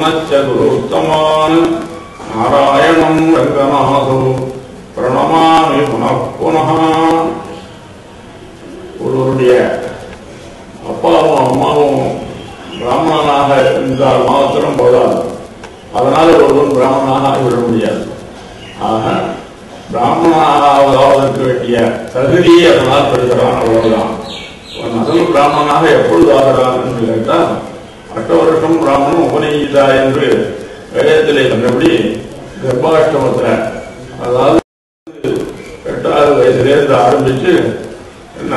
உத்தமான் நாராயணம் ரங்கநாதோ பிரணமாமி புனః. ஒருவருடைய அப்பாவும் அம்மாவும் பிராமணனாக இருந்தால் மாத்திரம் போதாது, அதனால் ஒருவன் பிராமணனாக ஆகிவிட முடியாது. ஆக பிராமணனாக வேண்டிய தகுதியை அதனால் பெறுகிறான், அவ்வளவுதான். அசல் பிராமணனாக எப்பொழுது ஆகிறான் என்று கேட்டால், 8 வருஷம் பிராமணன் உபநயிதா என்று வேதத்திலே சொன்னபடி கர்ப்பாஷ்டமத்தில், அதாவது 8வது வயசுலேருந்து ஆரம்பிச்சு என்ன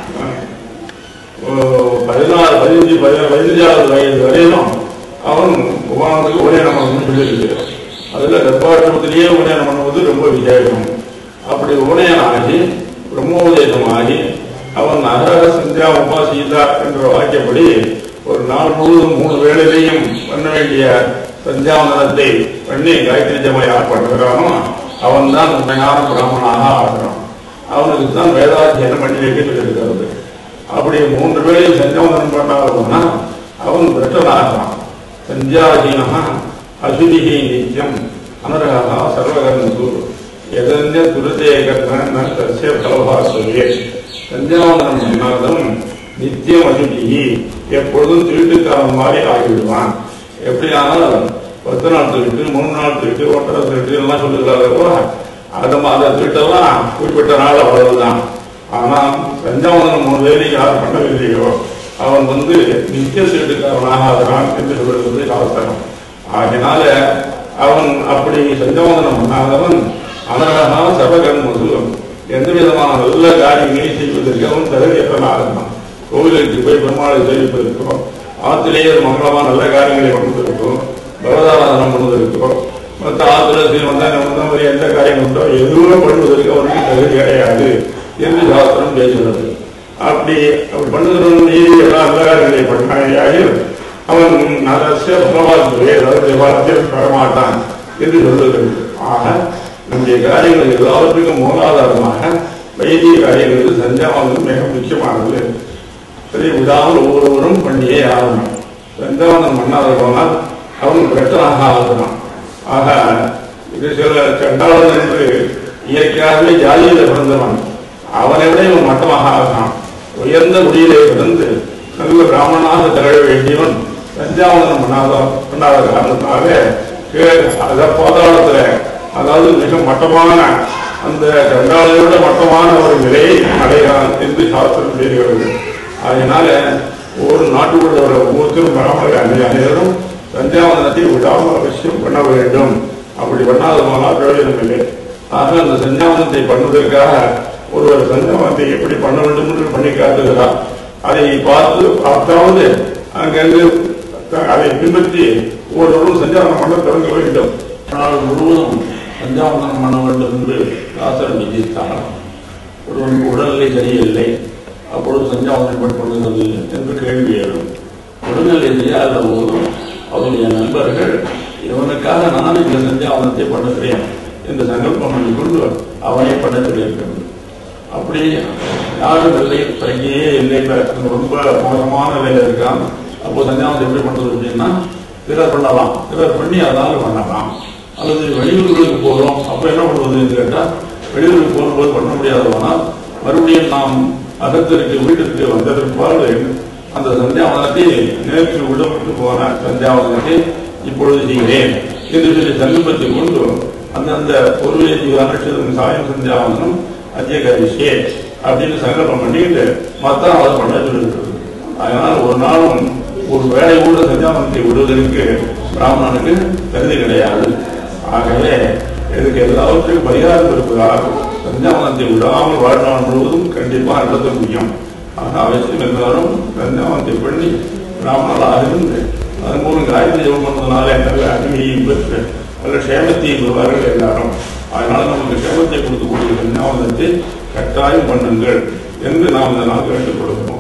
15வது வயது வரையிலும் அவன் உபநயனத்துக்கு உபநயனம் பண்ணணும்னு சொல்லியிருக்கு. அதில் கர்ப்பாஷ்டமத்திலேயே உபநயனம் பண்ணுவது ரொம்ப விசேஷம். அப்படி உபநயனம் ஆகி பிரம்மோதயமாகி அவன் அகரக சந்தியா உபாசிதா என்ற வாக்கியப்படி ஒரு நாள் முழுவதும் 3 வேளையிலையும் பண்ண வேண்டிய சந்தியாவந்தனத்தை பண்ணி காயத்ரி ஜபம் யார் பண்ணுறானோ அவன் தான் உண்மையான பிராமணனாக ஆகிறான். அவனுக்கு தான் வேதாத்தியனம் பண்ணி வைக்க சொல்லியிருக்கிறது. அப்படி 3 வேளையும் சந்தியாவந்தனம் பண்ணாதவனா அவன் பிரட்டனாகிறான். சந்தியாதீனா அசுதிகி நித்தியம் அனரகா சர்வகர்மசு எதன்ய துரதே கர்ம தஸ்ய பலபாஸ்வரே. சந்தியாவந்தனம் பண்ணாதவன் நித்தியம் அசுதிகி, எப்பொழுதும் திருட்டுக்காரன் மாதிரி ஆகிவிடுவான். எப்படியானால் 10 நாள் திருட்டு, 3 நாள் திருட்டு, 1.5 திருட்டு எல்லாம் சொல்லுகிறாரோ அந்த திருட்டெல்லாம் குறிப்பிட்ட நாள் அவ்வளவுதான். ஆனால் சந்தியாவந்தனம் 3 வேலை யார் பண்ணவில்லையோ அவன் நித்திய திருட்டுக்காரனாக ஆகிறான் என்று சொல்லுவது சாஸ்திரம். ஆகினால அவன் அப்படி சந்தியாவந்தனம் பண்ணாதவன் அனரகா சர்வகர்மசு, எந்த விதமான நல்ல காரியங்களை செய்வதற்கு அவன் தகுதியற்றனாக இருந்தான். கோவிலுக்கு போய் பெருமாளை சேவிப்பதற்கும், ஆத்திலேயே மங்களமா நல்ல காரியங்களை பண்ணுவதற்கும், பரதாராதனம் பண்ணுவதற்கும், மற்ற ஆத்திரத்தில் வந்தால் எந்த காரியம் உண்டோ எதுவும் பண்ணுவதற்கு அவனுக்கு தகுதி கிடையாது என்று சாஸ்திரம் பேசுகிறது. அப்படி பண்ணுகிறவன் நீதி எல்லாம் நல்ல காரியங்களை பண்ணாயாக அவன் நரசிய பிரபாத்துவே வரமாட்டான் என்று சொல்லுகிறது. ஆக நம்முடைய காரியங்கள் எல்லாவற்றுக்கும் மூலாதாரமாக வைத்திய காரியங்களுக்கு சந்தியாவந்தனம் மிக முக்கியமானது. சரி, விடாமல் ஒவ்வொருவரும் பண்ணியே ஆகணும். சந்தியாவந்தனம் பண்ணாத போனால் அவன் பிரச்சனாக ஆகணும். ஆக இது சில சண்டாளன் என்று இயற்கையாகவே ஜாதியில் பிறந்தவன், அவனை விட இவன் மட்டமாக ஆகலாம். உயர்ந்த குடியிலே பிறந்து நல்ல பிராமணனாக திகழ வேண்டியவன் சந்தியாவந்தனம் பண்ணாத காரணத்தாக பாதாளத்துல, அதாவது மிக மட்டமான அந்த சண்டாளையோட மட்டமான ஒரு நிலையை அடைகிறான் என்று சாஸ்திரம் சொல்கிறது. அதனால ஒரு நாட்டுக்குள்ள ஒவ்வொருத்தரும் பிராமணர்கள் அனைவரும் சந்தியாவந்தனத்தை விடாமல் அவசியம் பண்ண வேண்டும். அப்படி பண்ணாதவனால் பிரயோஜனம் இல்லை. ஆக அந்த சந்தியாவந்தனத்தை பண்ணுவதற்காக ஒருவர் சந்தியாவந்தனத்தை எப்படி பண்ண வேண்டும் என்று பண்ணி காட்டுகிறார். அதை பார்த்தாவது அங்கிருந்து அதை பின்பற்றி ஒவ்வொருவரும் சந்தியாவந்தனம் பண்ண தொடங்க வேண்டும். நாள் முழுவதும் சந்தியாவந்தனம் பண்ண வேண்டும் என்று சாஸ்திரம் விதித்தார். ஒருவனுக்கு உடல்நிலை சரியில்லை, அப்பொழுது சந்தியாவந்தனம் பண்ணுகிறது என்று கேள்வி எழும். உடல்நிலை செய்யாத போதும் அவருடைய நண்பர்கள் இவனுக்காக நான் இந்த சந்தியாவந்தனத்தை பண்ணுகிறேன் என்று சங்கல்பம் பண்ணிக்கொண்டு அவனை பண்ண சொல்லியிருக்கிறது. அப்படி யாரும் இல்லை, தங்கியே இல்லை, ரொம்ப மோசமான வேலை இருக்கான். அப்போ சந்தியாவந்தனம் எப்படி பண்றது அப்படின்னா, பிறர் பண்ணலாம், பிறர் பண்ணி அதனால பண்ணலாம். அல்லது வெளியூர்களுக்கு போகிறோம், அப்போ என்ன பண்ணுவதுன்னு கேட்டால், வெளியூருக்கு போகும்போது பண்ண முடியாதவனால் மறுபடியும் நாம் அகத்திற்கு வீட்டிற்கு வந்ததற்பாடு அந்த சந்தியாவந்தனத்தை நேற்று விடப்பட்டு போன சந்தியாவந்தனத்தை இப்பொழுது செய்கிறேன் என்று சொல்லி சங்கல்பத்தை கொண்டு அந்தந்த பொருளேதிகான சாயம் சந்தியாவந்தனம் அத்தியகரிஷே அப்படின்னு சங்கல்பம் பண்ணிட்டு மற்ற அதை பண்ண சொல்லியிருக்கிறது. அதனால் ஒரு நாளும் ஒரு வேலை கூட சந்தியாவந்தனத்தை விடுவதற்கு பிராமணனுக்கு தகுதி கிடையாது. ஆகவே இதுக்கு எல்லாவற்றுக்கும் பரிகாரம் இருப்பதால் சந்தியாவந்தனத்தை விடாமல் வாழ்நாள் முழுவதும் கண்டிப்பாக நடத்த முடியும். ஆக அவசியம் எல்லாரும் சந்தியாவந்தனத்தை பண்ணி பிராமணர்களாக இருந்து அதன் மூலம் காயத்ரி ஜபம் பண்ணதுனால நல்ல அடிமையையும் பெற்று நல்ல க்ஷேமத்தையும் பெறுவார்கள் எல்லாரும். அதனால நமக்கு க்ஷேமத்தை கொடுக்கக்கூடிய சந்தியாவந்தனத்தை கட்டாயம் பண்ணுங்கள் என்று நாம் இந்த நாள் கேட்டுக் கொடுக்கிறோம்.